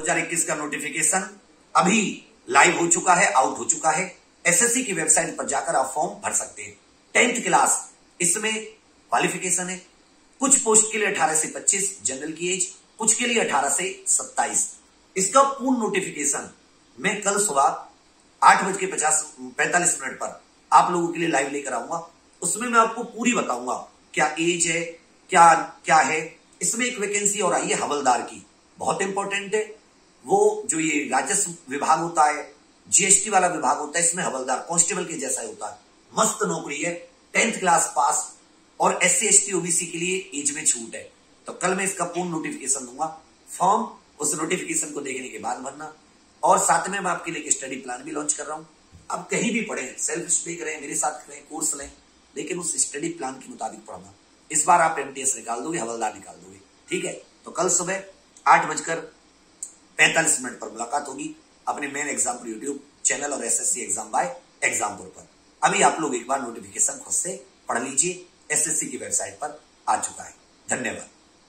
2021 का नोटिफिकेशन अभी लाइव हो चुका है, आउट हो चुका है। एसएससी की वेबसाइट पर जाकर आप फॉर्म भर सकते हैं। 10th क्लास इसमें क्वालिफिकेशन है। कुछ पोस्ट के लिए 18 से 25 जनरल की एज, कुछ के लिए 18 से 27। इसका पूर्ण नोटिफिकेशन मैं कल सुबह 8:45 पर आप लोगों के लिए लाइव लेकर आऊंगा। उसमें मैं आपको पूरी बताऊंगा क्या एज है, क्या क्या है। इसमें एक वैकेंसी और आई है हवलदार की, बहुत इंपॉर्टेंट है। वो जो ये राजस्व विभाग होता है, जीएसटी वाला विभाग होता है, इसमें हवलदार कांस्टेबल के जैसा ही होता है। मस्त नौकरी है, 10th क्लास पास और SC ST OBC के लिए एज में छूट है। तो कल मैं इसका पूर्ण नोटिफिकेशन दूंगा। फॉर्म उस नोटिफिकेशन को देखने के बाद भरना। और साथ में मैं आपके लिए एक स्टडी प्लान भी लॉन्च कर रहा हूं। आप कहीं भी पढ़ें, सेल्फ स्टडी करें, मेरे साथ करें, कोर्स लें, लेकिन उस स्टडी प्लान के मुताबिक पढ़ना। इस बार आप MTS निकाल दोगे, हवलदार निकाल दोगे, ठीक है। तो कल सुबह 8:45 पर मुलाकात होगी अपने मेन एग्जाम यूट्यूब चैनल और SSC एग्जाम बाय एग्जामपुर पर। अभी आप लोग एक बार नोटिफिकेशन खुद से पढ़ लीजिए, SSC की वेबसाइट पर आ चुका है। धन्यवाद।